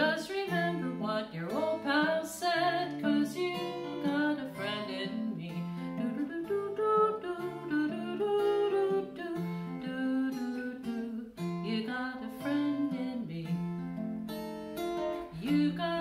Just remember what your old pal said, 'cause you got a friend in me. You got a friend in me. You got